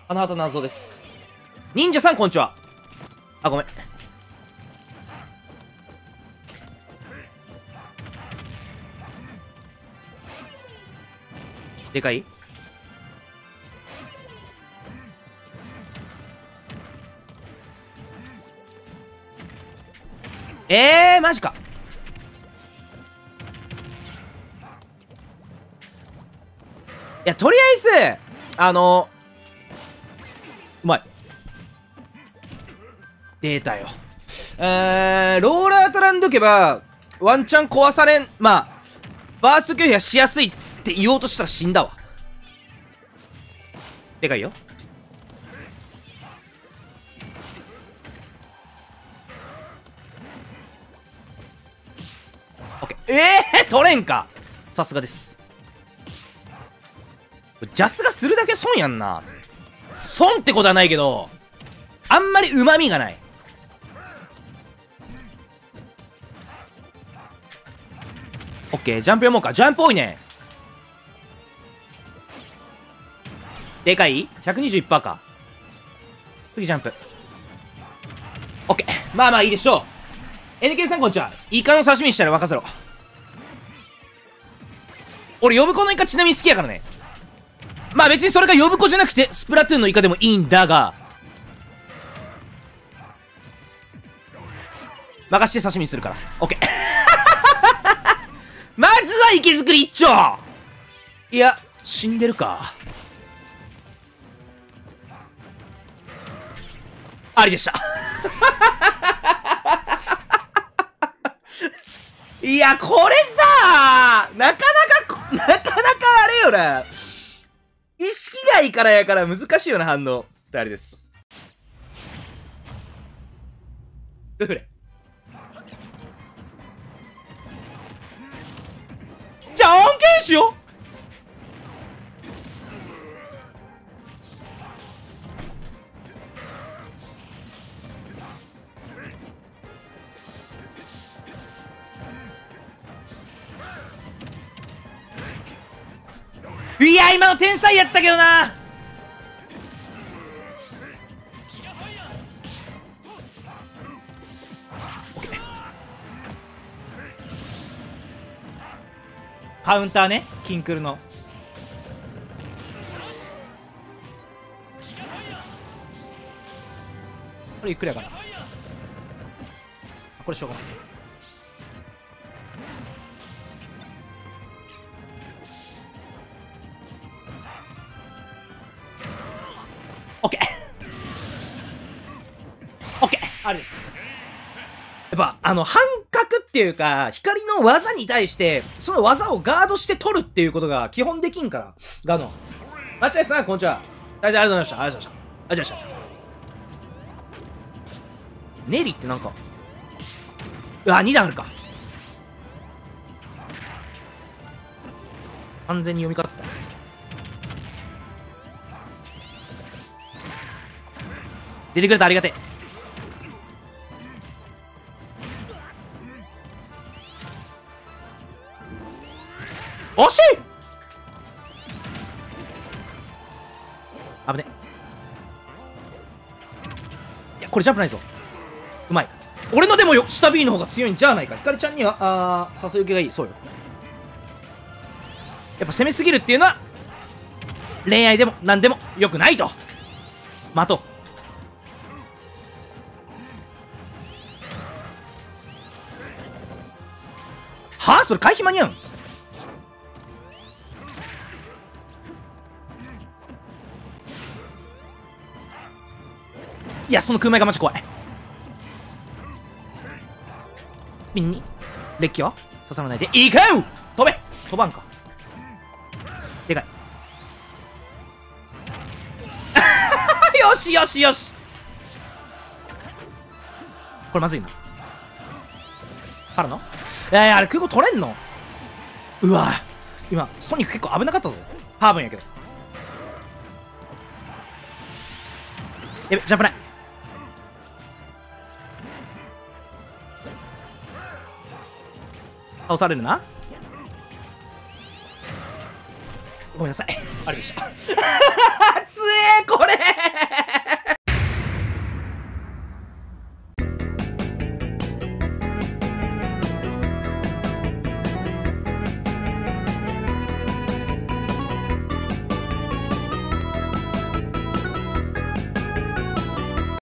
あの後謎です。忍者さんこんにちは。あ、ごめん。でかい？マジか。いや、とりあえずうまい。出たよ。ローラートランどけばワンチャン壊されん。まあバースト拒否はしやすいって言おうとしたら死んだわ。でかいよ。オッケー。取れんか。さすがです。ジャスがするだけ損やんな。損ってことはないけどあんまり旨味がない。オッケー、ジャンプ読もうか。ジャンプ多いね。でかい ?121% か。次ジャンプ。オッケー。まあまあいいでしょう。NK さんこんにちは。イカの刺身したら任せろ。俺呼子のイカちなみに好きやからね。まあ別にそれが呼子じゃなくてスプラトゥーンのイカでもいいんだが、任して刺身するから。オッケー。まずは池作り一丁。いや死んでるか。ありでした。いやこれさなかなかあれよな。意識外からやから難しいよな反応ってあれです。ウフレじゃあ案件しよう。いや今の天才やったけどな。カウンターね、キンクルの。これゆっくりやからこれしょうがない。オッケーオッケーあれです。やっぱ半角っていうか光の技に対してその技をガードして取るっていうことが基本できんから。ガノマッチャイさんこんにちは。大丈夫ありがとうございました。ありがとうございました。ありがとうございました。ネリってなんか2段あるか。完全に読み勝ってた。出てくれたありがてえ。惜しい。危ね。いやこれジャンプないぞ。うまい。俺のでもよ下 B の方が強いんじゃないか。ひかりちゃんには誘い受けがいい。そうよ。やっぱ攻めすぎるっていうのは恋愛でも何でもよくないと。待とう。はあそれ回避間に合うん。いやその空前がマジ怖い。みんにデッキは刺さらないでいいかよ。飛べ。飛ばんか。でかい。よしよしよし。これまずいな。からのあれ空港取れんの。うわ今ソニック結構危なかったぞ。ハーブンやけどやべジャンプない。倒されるな。ごめんなさいあれでした。つえこれ